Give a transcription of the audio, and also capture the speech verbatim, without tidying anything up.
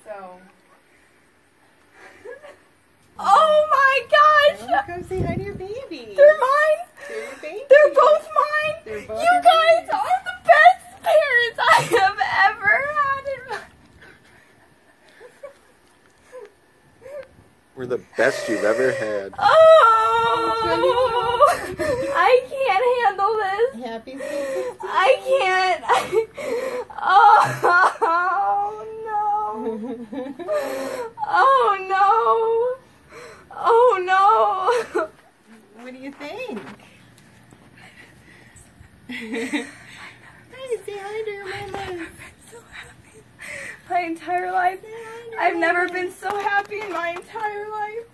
So. Oh my gosh! Well, come say hi to your baby. They're mine. They're your baby. They're both mine. They're both you your guys babies. are the best parents I have ever had in my. We're the best you've ever had. Oh! I can't handle this. Happy sixteenth. I can't. Oh no. Oh no. Oh no. What do you think? Hi, say hi to your mama. So happy. My entire life. I've never been so happy in my entire life.